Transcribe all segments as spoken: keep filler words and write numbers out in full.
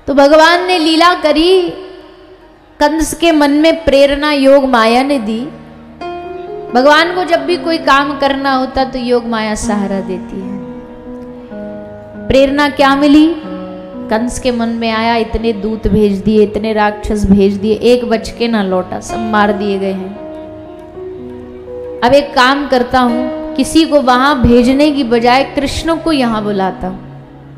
तो भगवान ने लीला करी, कंस के मन में प्रेरणा योग माया ने दी। भगवान को जब भी कोई काम करना होता तो योग माया सहारा देती है। प्रेरणा क्या मिली? कंस के मन में आया, इतने दूत भेज दिए, इतने राक्षस भेज दिए, एक बच के ना लौटा, सब मार दिए गए हैं। अब एक काम करता हूं, किसी को वहां भेजने की बजाय कृष्ण को यहां बुलाता हूं।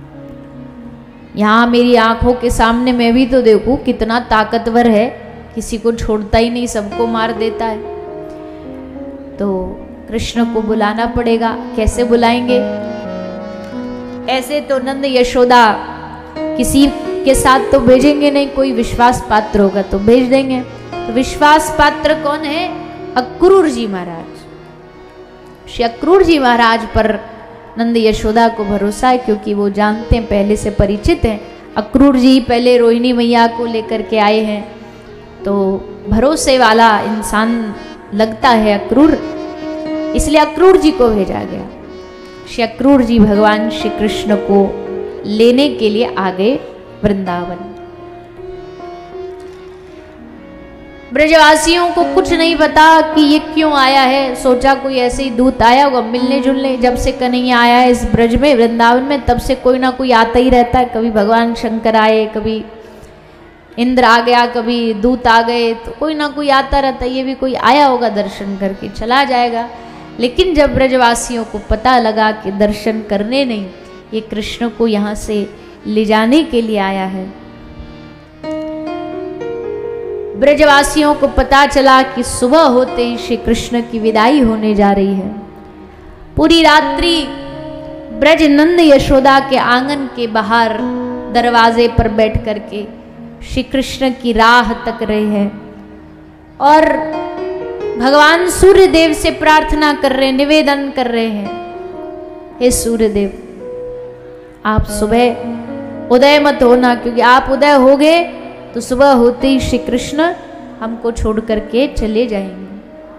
यहां मेरी आंखों के सामने मैं भी तो देखूं कितना ताकतवर है, किसी को छोड़ता ही नहीं, सबको मार देता है। तो कृष्ण को बुलाना पड़ेगा। कैसे बुलाएंगे? ऐसे तो नंद यशोदा किसी के साथ तो भेजेंगे नहीं, कोई विश्वास पात्र होगा तो भेज देंगे। तो विश्वास पात्र कौन है? अक्रूर जी महाराज। श्री अक्रूर जी महाराज पर नंद यशोदा को भरोसा है, क्योंकि वो जानते हैं, पहले से परिचित हैं। अक्रूर जी पहले रोहिणी मैया को लेकर के आए हैं, तो भरोसे वाला इंसान लगता है अक्रूर, इसलिए अक्रूर जी को भेजा गया। श्री अक्रूर जी भगवान श्री कृष्ण को लेने के लिए आ गए वृंदावन। ब्रजवासियों को कुछ नहीं पता कि ये क्यों आया है। सोचा कोई ऐसे ही दूत आया होगा मिलने जुलने। जब से कन्हैया आया है इस ब्रज में, वृंदावन में, तब से कोई ना कोई आता ही रहता है। कभी भगवान शंकर आए, कभी इंद्र आ गया, कभी दूत आ गए, तो कोई ना कोई आता रहता है। ये भी कोई आया होगा, दर्शन करके चला जाएगा। लेकिन जब ब्रजवासियों को पता लगा कि दर्शन करने नहीं, ये कृष्ण को यहाँ से ले जाने के लिए आया है, ब्रजवासियों को पता चला कि सुबह होते ही श्री कृष्ण की विदाई होने जा रही है। पूरी रात्रि ब्रज नंद यशोदा के आंगन के बाहर दरवाजे पर बैठ करके श्री कृष्ण की राह तक रहे हैं और भगवान सूर्य देव से प्रार्थना कर रहे, निवेदन कर रहे हैं, हे सूर्य देव, आप सुबह उदय मत होना, क्योंकि आप उदय हो गए तो सुबह होते ही श्री कृष्ण हमको छोड़ करके चले जाएंगे।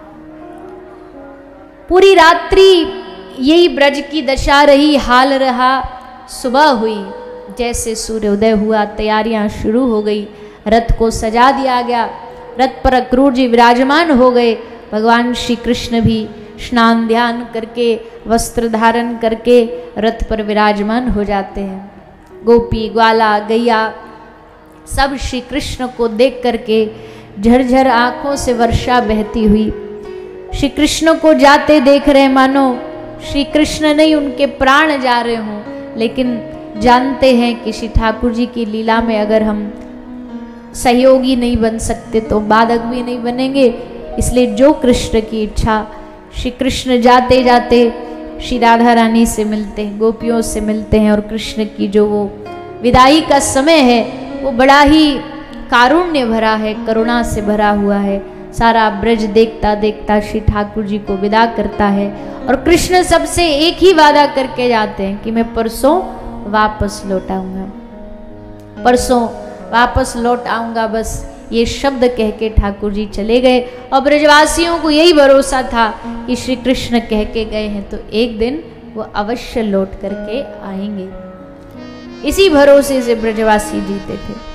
पूरी रात्रि यही ब्रज की दशा रही, हाल रहा। सुबह हुई, जैसे सूर्य उदय हुआ, तैयारियां शुरू हो गई, रथ को सजा दिया गया, रथ पर अक्रूर जी विराजमान हो गए। भगवान श्री कृष्ण भी स्नान ध्यान करके, वस्त्र धारण करके रथ पर विराजमान हो जाते हैं। गोपी ग्वाला गैया सब श्री कृष्ण को देख करके झरझर आंखों से वर्षा बहती हुई श्री कृष्ण को जाते देख रहे, मानो श्री कृष्ण नहीं उनके प्राण जा रहे हों। लेकिन जानते हैं कि श्री ठाकुर जी की लीला में अगर हम सहयोगी नहीं बन सकते तो बाधक भी नहीं बनेंगे। इसलिए जो कृष्ण की इच्छा, श्री कृष्ण जाते जाते श्री राधा रानी से मिलते हैं, गोपियों से मिलते हैं, और कृष्ण की जो वो विदाई का समय है वो बड़ा ही कारुण्य भरा है, करुणा से भरा हुआ है। सारा ब्रज देखता देखता श्री ठाकुर जी को विदा करता है और कृष्ण सबसे एक ही वादा करके जाते हैं कि मैं परसों वापस लौट आऊंगा, परसों वापस लौट आऊंगा। बस ये शब्द कह के ठाकुर जी चले गए और ब्रजवासियों को यही भरोसा था कि श्री कृष्ण कह के गए हैं तो एक दिन वो अवश्य लौट करके आएंगे। इसी भरोसे से ब्रजवासी जीते थे।